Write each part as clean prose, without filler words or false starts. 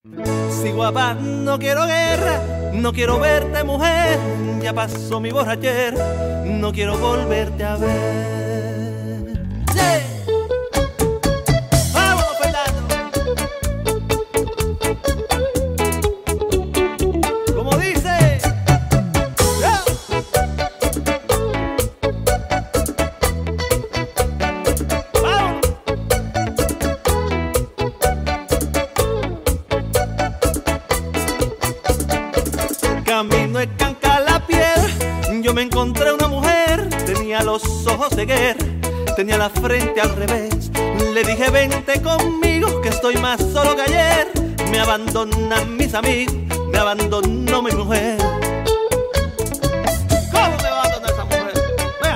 Si guapa, no quiero guerra, no quiero verte mujer, ya pasó mi borrachera, no quiero volverte a ver. Yeah. ¡Vámonos, Fernando! Como dice, yeah. ¡Vámonos! Camino de Canca a la piedra, yo me encontré una mujer, tenía los ojos de guerra, tenía la frente al revés. Le dije vente conmigo que estoy más solo que ayer. Me abandonan mis amigos, me abandonó mi mujer. ¿Cómo me abandonó esa mujer? Ven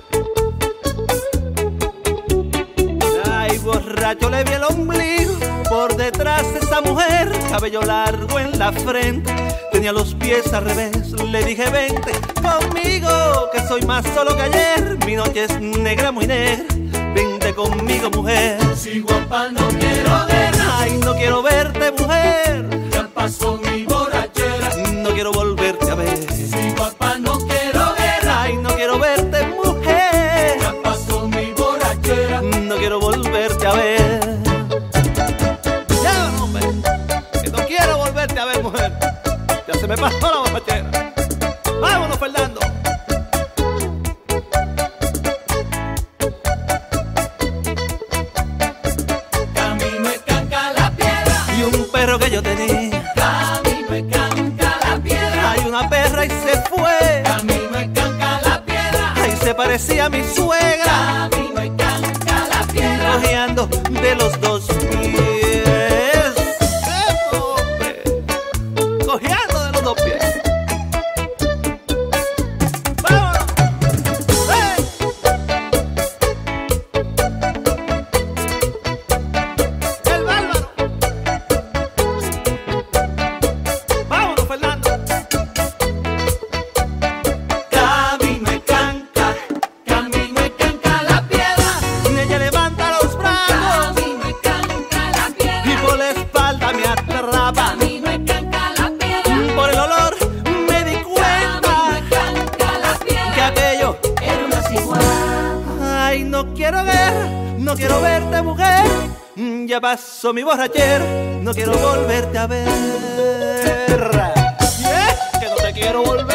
acá. Ay, borracho, le vi el ombligo por detrás de esa mujer, cabello largo en la frente, tenía los pies al revés. Le dije vente conmigo que soy más solo que ayer. Mi noche es negra, muy negra, vente conmigo mujer. Si guapa no quiero guerra, Ay, no quiero verte mujer, ya pasó mi borrachera. no quiero volverte a ver. Si guapa no quiero guerra, Ay, no quiero verte mujer, ya pasó mi borrachera. no quiero volverte a ver. Ya, hombre, que no quiero volverte a ver mujer, ya se me pasó la borrachera. Vámonos, Fernando. Camino de Canca a la piedra, Y un perro que yo tenía, camino de Canca a la piedra. hay una perra y se fue. Camino de Canca a la piedra, Ay, se parecía a mi suegra, camino de Canca a la piedra. cojeando de los dos pies. ¡Qué hombre! Cojeando de los dos pies. ¡Vámonos! ¡Eh! ¡El bárbaro! ¡Vámonos, Fernando! Camino de Canca, camino de Canca a la piedra. Y ella levanta los brazos Camino de Canca a la y piedra. por la espalda me atrapa. Camino de Canca a la piedra. Por el olor me di Camino cuenta de Canca a la que piedra. aquello. Era una cigüeña. Ay, no quiero guerra, no quiero verte mujer, ya pasó mi borrachera, no quiero volverte a ver. Yeah, que no te quiero volver